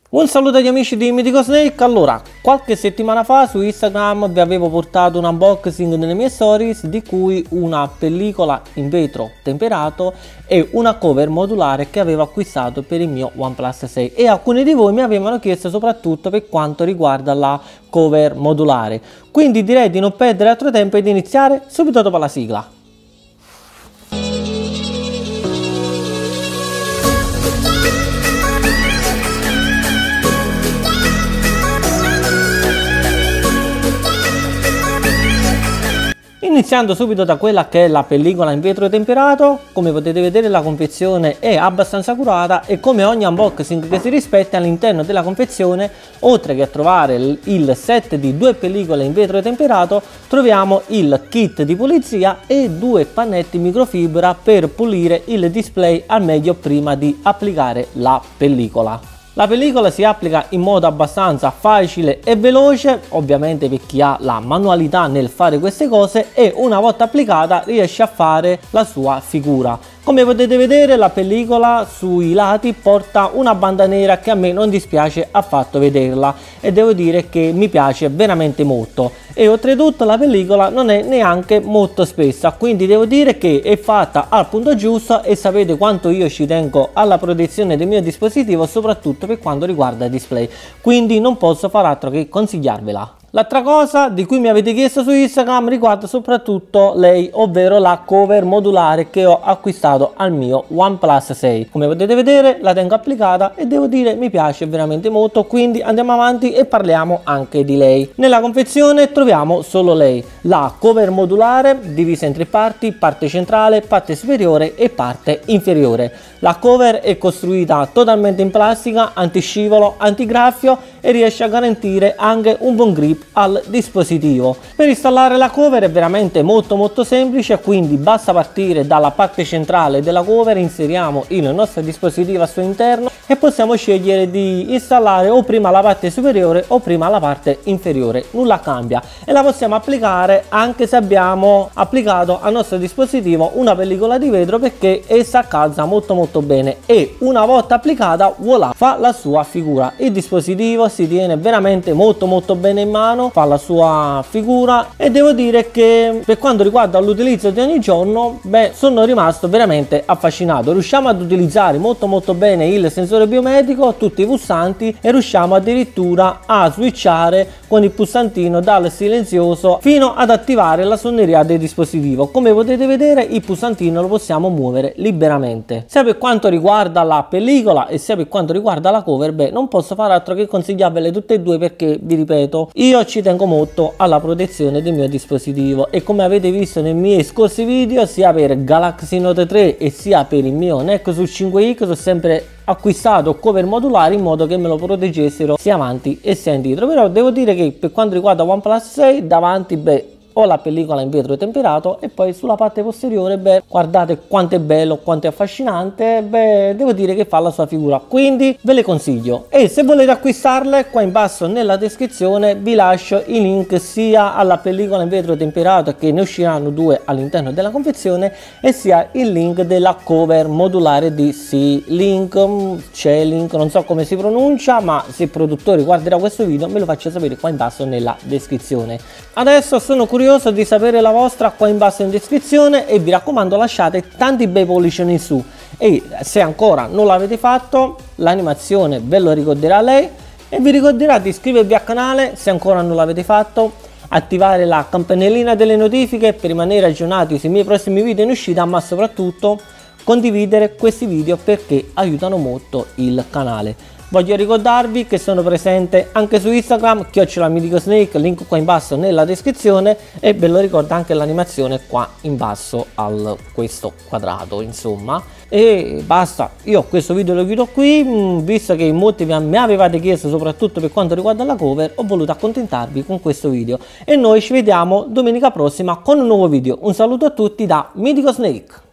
Un saluto agli amici di Mythical Snake. Allora, qualche settimana fa su Instagram vi avevo portato un unboxing nelle mie stories di cui una pellicola in vetro temperato e una cover modulare che avevo acquistato per il mio OnePlus 6, e alcuni di voi mi avevano chiesto soprattutto per quanto riguarda la cover modulare. Quindi direi di non perdere altro tempo e di iniziare subito dopo la sigla. Iniziando subito da quella che è la pellicola in vetro temperato, come potete vedere la confezione è abbastanza curata e come ogni unboxing che si rispetta, all'interno della confezione, oltre che a trovare il set di 2 pellicole in vetro temperato, troviamo il kit di pulizia e 2 pannetti microfibra per pulire il display al meglio prima di applicare la pellicola. La pellicola si applica in modo abbastanza facile e veloce, ovviamente per chi ha la manualità nel fare queste cose, e una volta applicata riesce a fare la sua figura. Come potete vedere, la pellicola sui lati porta una banda nera che a me non dispiace affatto vederla, e devo dire che mi piace veramente molto. E oltretutto la pellicola non è neanche molto spessa, quindi devo dire che è fatta al punto giusto, e sapete quanto io ci tengo alla protezione del mio dispositivo, soprattutto per quanto riguarda il display, quindi non posso far altro che consigliarvela. L'altra cosa di cui mi avete chiesto su Instagram riguarda soprattutto lei, ovvero la cover modulare che ho acquistato al mio OnePlus 6. Come potete vedere la tengo applicata e devo dire mi piace veramente molto, quindi andiamo avanti e parliamo anche di lei. Nella confezione troviamo solo lei, la cover modulare divisa in 3 parti: parte centrale, parte superiore e parte inferiore. La cover è costruita totalmente in plastica, antiscivolo, antigraffio, e riesce a garantire anche un buon grip al dispositivo. Per installare la cover è veramente molto semplice, quindi basta partire dalla parte centrale della cover, inseriamo il nostro dispositivo al suo interno e possiamo scegliere di installare o prima la parte superiore o prima la parte inferiore, nulla cambia, e la possiamo applicare anche se abbiamo applicato al nostro dispositivo una pellicola di vetro, perché essa calza molto bene, e una volta applicata voilà, fa la sua figura. Il dispositivo si tiene veramente molto bene in mano, fa la sua figura, e devo dire che per quanto riguarda l'utilizzo di ogni giorno, sono rimasto veramente affascinato. Riusciamo ad utilizzare molto bene il sensore biometrico, tutti i pulsanti, e riusciamo addirittura a switchare con il pulsantino dal silenzioso fino ad attivare la suoneria del dispositivo. Come potete vedere, il pulsantino lo possiamo muovere liberamente. Sia per quanto riguarda la pellicola e sia per quanto riguarda la cover, non posso fare altro che consigliarvele tutte e due, perché vi ripeto, io ci tengo molto alla protezione del mio dispositivo, e come avete visto nei miei scorsi video, sia per Galaxy Note 3 e sia per il mio Nexus 5X, ho sempre acquistato cover modulari in modo che me lo proteggessero sia avanti e sia indietro. Però devo dire che per quanto riguarda OnePlus 6, davanti ho la pellicola in vetro temperato, e poi sulla parte posteriore guardate quanto è bello, quanto è affascinante, devo dire che fa la sua figura, quindi ve le consiglio. E se volete acquistarle, qua in basso nella descrizione vi lascio i link sia alla pellicola in vetro temperato, che ne usciranno 2 all'interno della confezione, e sia il link della cover modulare di C-Link, non so come si pronuncia, ma se il produttore guarderà questo video me lo faccia sapere qua in basso nella descrizione. Adesso sono curioso di sapere la vostra qua in basso in descrizione, e vi raccomando lasciate tanti bei pollici in su, e se ancora non l'avete fatto l'animazione ve lo ricorderà lei, e vi ricorderà di iscrivervi al canale se ancora non l'avete fatto, attivare la campanellina delle notifiche per rimanere aggiornati sui miei prossimi video in uscita, ma soprattutto condividere questi video perché aiutano molto il canale. Voglio ricordarvi che sono presente anche su Instagram, @MythicalSnake, link qua in basso nella descrizione, e ve lo ricordo anche l'animazione qua in basso al questo quadrato, insomma. E basta, io questo video lo chiudo qui, visto che molti mi avevate chiesto soprattutto per quanto riguarda la cover, ho voluto accontentarvi con questo video, e noi ci vediamo domenica prossima con un nuovo video. Un saluto a tutti da Mythical Snake.